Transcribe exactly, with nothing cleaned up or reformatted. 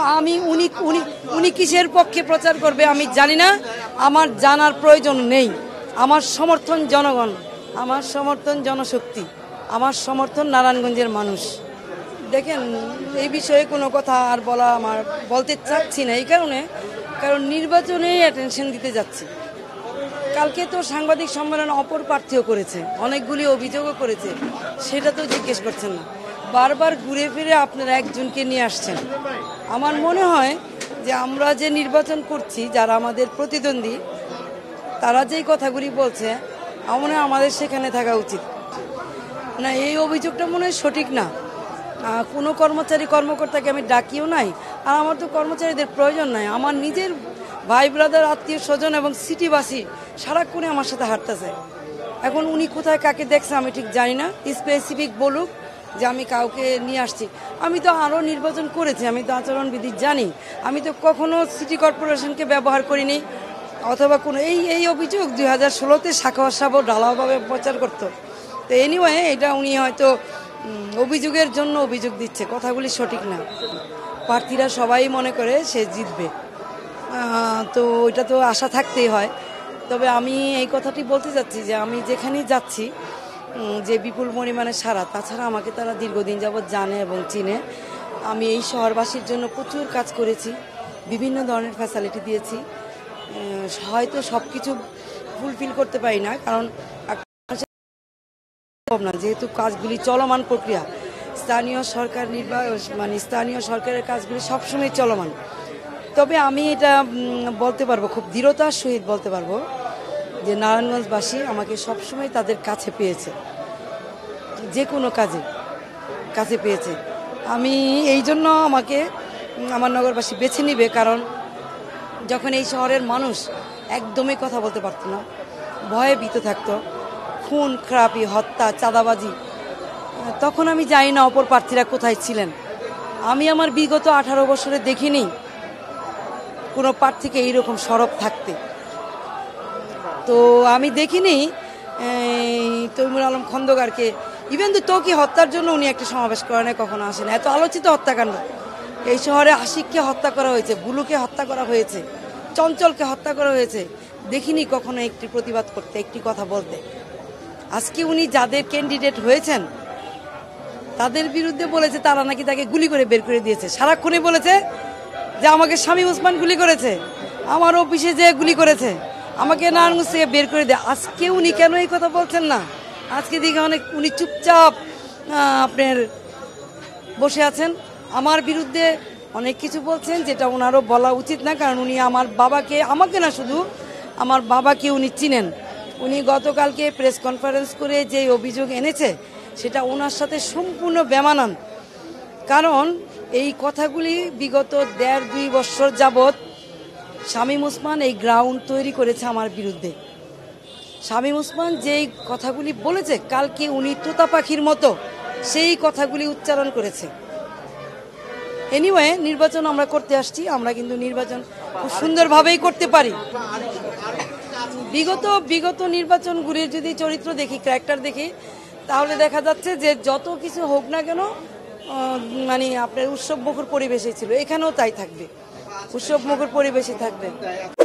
আমি উনি উনি উনি কিসের পক্ষে প্রচার করবে আমি জানি না, আমার জানার প্রয়োজন নেই। আমার সমর্থন জনগণ, আমার সমর্থন জনশক্তি, আমার সমর্থন নারায়ণগঞ্জের মানুষ। দেখেন, এই বিষয়ে কোনো কথা আর বলা আমার বলতে চাচ্ছি না, এই কারণে কারণ নির্বাচনে অ্যাটেনশন দিতে যাচ্ছি। কালকে তো সাংবাদিক সম্মেলন অপর প্রার্থীও করেছে, অনেকগুলি অভিযোগও করেছে, সেটা তো জিজ্ঞেস করছেন না। বারবার ঘুরে ফিরে আপনারা একজনকে নিয়ে আসছেন। আমার মনে হয় যে আমরা যে নির্বাচন করছি, যারা আমাদের প্রতিদ্বন্দ্বী, তারা যেই কথাগুলি বলছে আমার মনে হয় আমাদের সেখানে থাকা উচিত না। এই অভিযোগটা মনে হয় সঠিক না। কোনো কর্মচারী কর্মকর্তাকে আমি ডাকিও নাই, আর আমার তো কর্মচারীদের প্রয়োজন নাই। আমার নিজের ভাই ব্রাদার, আত্মীয় স্বজন এবং সিটিবাসী সারাক্ষণে আমার সাথে হাঁটতেছে। এখন উনি কোথায় কাকে দেখছে আমি ঠিক জানি না, স্পেসিফিক বলুক যে আমি কাউকে নিয়ে আসছি। আমি তো আরও নির্বাচন করেছি, আমি তো আচরণবিধি জানি। আমি তো কখনো সিটি কর্পোরেশনকে ব্যবহার করিনি, অথবা কোনো এই এই অভিযোগ দুই হাজার ষোলোতে শাখা সাবও ঢালাওভাবে প্রচার করতো। তো এনিওয়ে, এটা উনি হয়তো অভিযোগের জন্য অভিযোগ দিচ্ছে, কথাগুলি সঠিক না। প্রার্থীরা সবাই মনে করে সে জিতবে, তো ওইটা তো আশা থাকতেই হয়। তবে আমি এই কথাটি বলতে চাচ্ছি যে আমি যেখানেই যাচ্ছি যে বিপুল পরিমাণে সারা, তাছাড়া আমাকে তারা দীর্ঘদিন যাবৎ জানে এবং চিনে। আমি এই শহরবাসীর জন্য প্রচুর কাজ করেছি, বিভিন্ন ধরনের ফ্যাসিলিটি দিয়েছি। হয়তো সব কিছু ফুলফিল করতে পারি না, কারণ না, যেহেতু কাজগুলি চলমান প্রক্রিয়া। স্থানীয় সরকার নির্বাচন মানে স্থানীয় সরকারের কাজগুলি সবসময় চলমান। তবে আমি এটা বলতে পারবো, খুব দৃঢ়তার সহিত বলতে পারবো যে নারায়ণগঞ্জবাসী আমাকে সবসময় তাদের কাছে পেয়েছে, যে কোনো কাজে কাছে পেয়েছে। আমি এই জন্য আমাকে আমার নগরবাসী বেছে নিবে, কারণ যখন এই শহরের মানুষ একদমই কথা বলতে পারতো না, ভয়ে ভীত থাকতো, খুন খারাপি, হত্যা, চাঁদাবাজি, তখন আমি জানি না অপর প্রার্থীরা কোথায় ছিলেন। আমি আমার বিগত আঠারো বছরে দেখিনি কোনো প্রার্থীকে এইরকম সরব থাকতে। তো আমি দেখিনি তৈমুর আলম খন্দকারকে, ইভেন তো তোকে হত্যার জন্য উনি একটা সমাবেশ করেন, কখনো আসেন। এত আলোচিত হত্যাকাণ্ড, এই শহরে আশিককে হত্যা করা হয়েছে, বুলুকে হত্যা করা হয়েছে, চঞ্চলকে হত্যা করা হয়েছে, দেখিনি কখনো একটি প্রতিবাদ করতে, একটি কথা বলতে। আজকে উনি যাদের ক্যান্ডিডেট হয়েছেন তাদের বিরুদ্ধে বলেছে তারা নাকি তাকে গুলি করে বের করে দিয়েছে। সারাক্ষণে বলেছে যে আমাকে শামীম ওসমান গুলি করেছে, আমার অফিসে যে গুলি করেছে, আমাকে নারায়ণগঞ্জ থেকে বের করে দেয়। আজকে উনি কেন এই কথা বলছেন না? আজকে দিকে অনেক উনি চুপচাপ আপনার বসে আছেন। আমার বিরুদ্ধে অনেক কিছু বলছেন, যেটা ওনারও বলা উচিত না, কারণ উনি আমার বাবাকে, আমাকে না শুধু আমার বাবাকে উনি চিনেন। উনি গতকালকে প্রেস কনফারেন্স করে যে অভিযোগ এনেছে সেটা ওনার সাথে সম্পূর্ণ বেমানান। কারণ এই কথাগুলি বিগত দেড় দুই বছর যাবৎ শামীম ওসমান এই গ্রাউন্ড তৈরি করেছে আমার বিরুদ্ধে। শামীম ওসমান যেই কথাগুলি বলেছে, কালকে উনি তোতা পাখির মতো সেই কথাগুলি উচ্চারণ করেছে। এনিওয়ে, নির্বাচন আমরা করতে আসছি, আমরা কিন্তু নির্বাচন খুব সুন্দরভাবেই করতে পারি। বিগত বিগত নির্বাচনগুলির যদি চরিত্র দেখি, ক্যারেক্টার দেখি, তাহলে দেখা যাচ্ছে যে যত কিছু হোক না কেন মানে আপনার উৎসব মুখর পরিবেশে ছিল, এখানেও তাই থাকবে, উৎসব মুখর পরিবেশে থাকবে।